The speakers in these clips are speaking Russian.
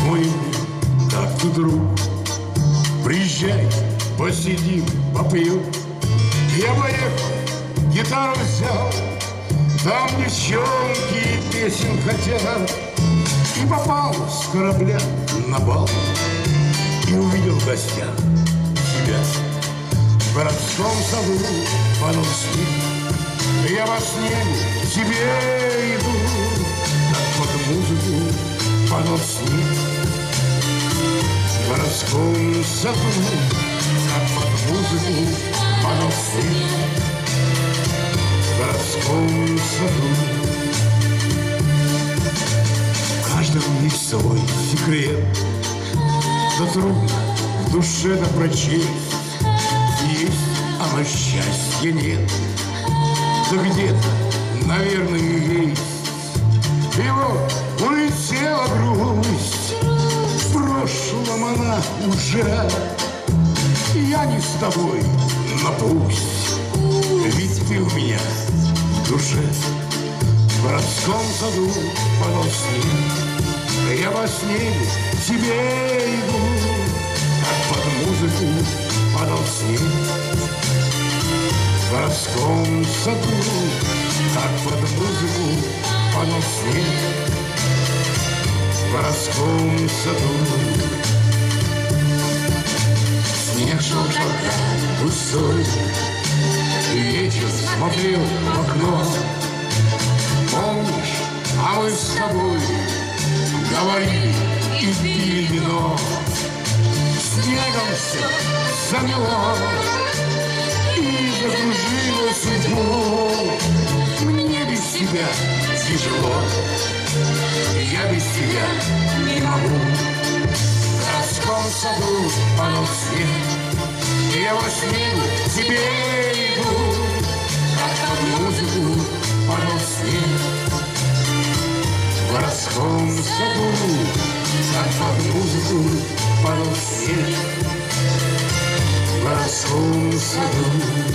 мой, как ты, друг, приезжай, посидим, попьем. Я поехал, гитару взял, там девчонки песен хотят. И попал с корабля на бал и увидел в гостях себя. В городском саду падал снег, я во сне к тебе иду, как под музыку падал снег. В городском саду, как под музыку падал снег. В городском саду. В каждом есть свой секрет, да трудно в душе да прочесть. Есть, а на счастья нет, да где-то, наверное, есть. И вот улетела грусть, в прошлом она уже. Я не с тобой, но пусть, ведь ты у меня в душе. В городском саду падал снег, я во сне к тебе иду, как под музыку падал снег. В городском саду, как под музыку падал снег. В городском саду. Снег шел тогда густой, вечер смотрел в окно. Помнишь, а мы с тобой говорили и пили вино. Снегом все замело и закружило судьбу. Мне без тебя тяжело, я без тебя не могу. В городском саду падал снег, я во снегу к тебе иду, как под музыку падал снег. В городском саду, как под музыку падал снег. В городском саду.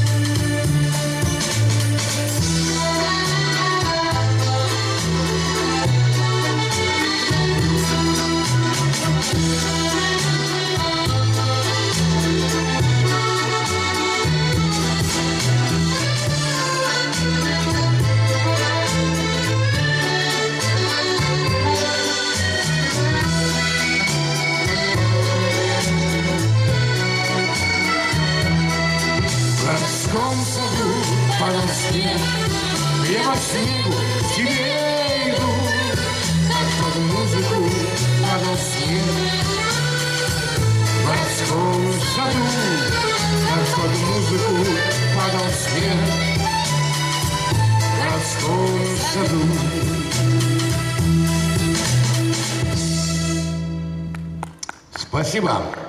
В городском саду падал снег, я во снегу к тебе иду, как под музыку падал снег. В городском саду, как под музыку падал снег. В городском саду. Спасибо.